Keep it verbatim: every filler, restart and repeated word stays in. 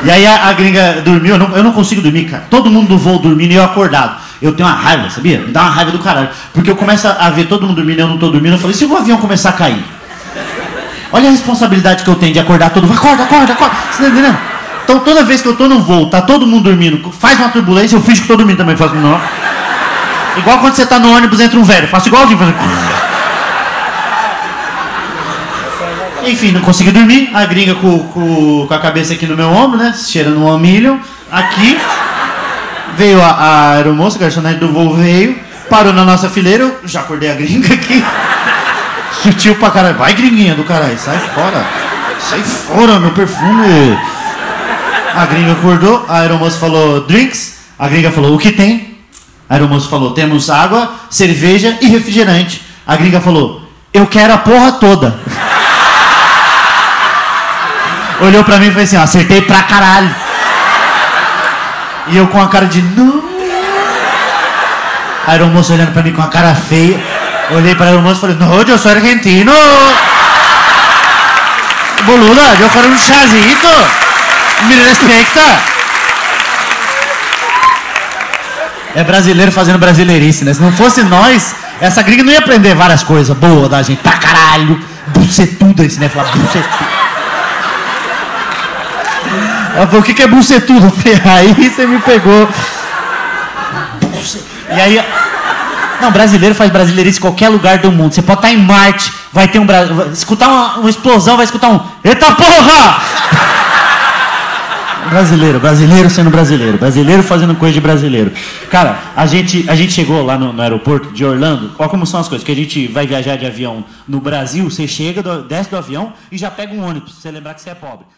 E aí a, a gringa dormiu, eu não, eu não consigo dormir, cara. Todo mundo do voo dormindo e eu acordado. Eu tenho uma raiva, sabia? Me dá uma raiva do caralho. Porque eu começo a ver todo mundo dormindo e eu não tô dormindo. Eu falei, se o avião começar a cair? Olha a responsabilidade que eu tenho de acordar todo mundo. Acorda, acorda, acorda. Você tá entendendo? Então toda vez que eu tô no voo, tá todo mundo dormindo, faz uma turbulência, eu fingo que tô dormindo também. Faço, não. Igual quando você tá no ônibus, entra um velho. Faço igualzinho. Faço... Enfim, não consegui dormir. A gringa com, com, com a cabeça aqui no meu ombro, né? Cheirando um milho. Aqui. Veio a, a aeromoça, a garçonete do voo veio. Parou na nossa fileira. Eu já acordei a gringa aqui. Sutil pra caralho. Vai, gringuinha do caralho. Sai fora. Sai fora, meu perfume. A gringa acordou. A aeromoça falou, drinks. A gringa falou, o que tem? A aeromoça falou, temos água, cerveja e refrigerante. A gringa falou, eu quero a porra toda. Olhou pra mim e falou assim, ó, acertei pra caralho. E eu com a cara de não. A aeromoça olhando pra mim com a cara feia. Olhei pra aeromoça e falei, não, eu sou argentino. Boluda, eu quero um chazito. Me respeita. É brasileiro fazendo brasileirice, né? Se não fosse nós, essa gringa não ia aprender várias coisas boas da gente. Pra caralho. Bucetuda, esse né? Falar bucetuda. Ela falou, o que, que é bucetudo? Aí você me pegou. E aí... Não, brasileiro faz brasileirice em qualquer lugar do mundo. Você pode estar em Marte, vai ter um... Escutar uma, uma explosão, vai escutar um... Eita porra! Brasileiro, brasileiro sendo brasileiro. Brasileiro fazendo coisa de brasileiro. Cara, a gente, a gente chegou lá no, no aeroporto de Orlando. Olha como são as coisas. Que a gente vai viajar de avião no Brasil, você chega, do, desce do avião e já pega um ônibus, pra você lembrar que você é pobre.